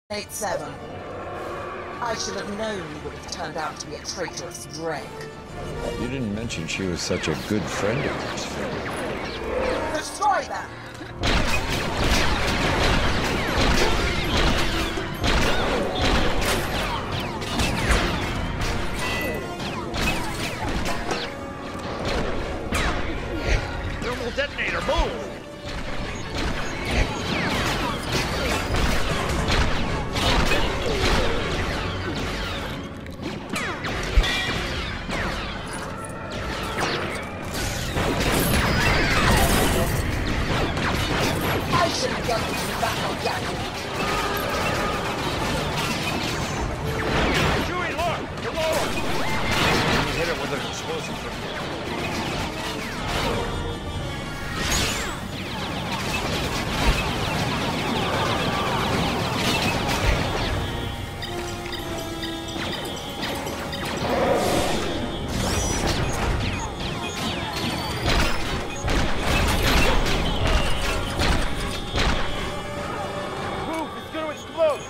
7. I should have known you would have turned out to be a traitorous dreg. You didn't mention she was such a good friend of yours, Phil. Destroy them! Thermal detonator, move! I should have done this with that organic. Chewie, look! You're lower! You hit it with an explosive from here. Move! It's gonna explode!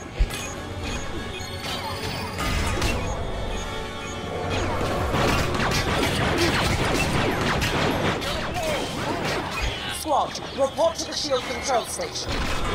Squad, report to the shield control station.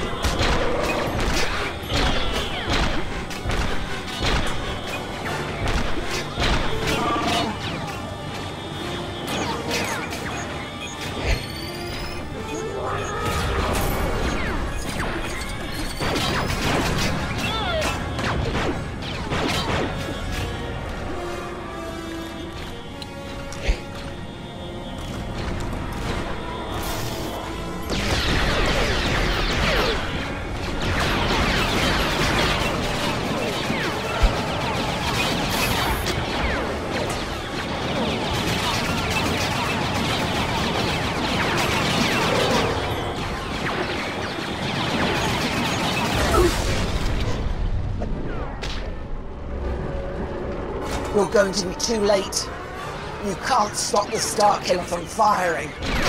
You're going to be too late. You can't stop the Starkiller from firing.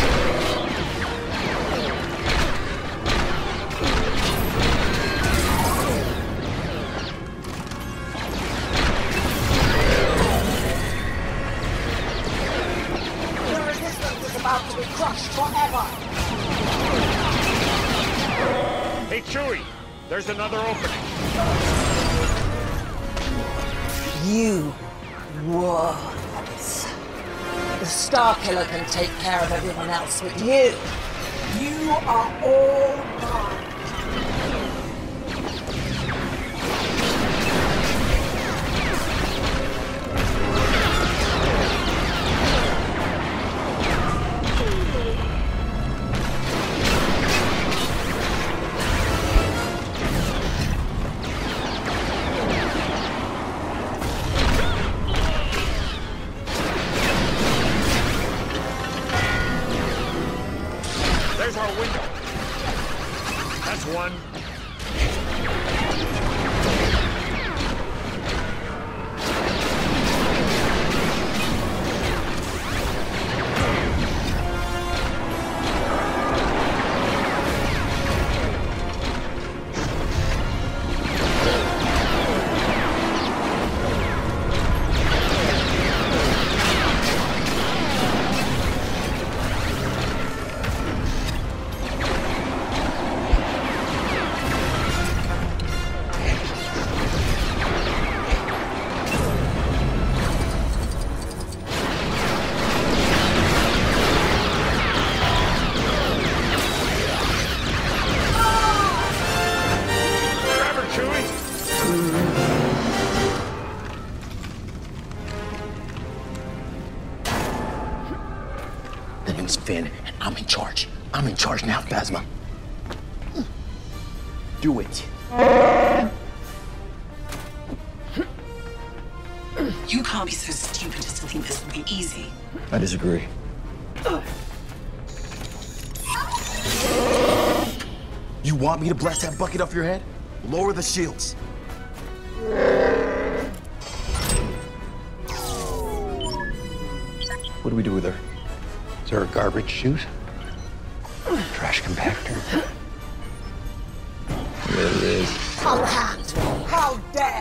The resistance is about to be crushed forever. Hey, Chewie! There's another opening. You words. The Starkiller can take care of everyone else, but you are all mine. There's our window. That's one. The name's Finn, and I'm in charge. I'm in charge now, Phasma. Do it. You can't be so stupid as to think this will be easy. I disagree. You want me to blast that bucket off your head? Lower the shields. What do we do with her? Is there a garbage chute? Trash compactor? There it is. On the hand. How dare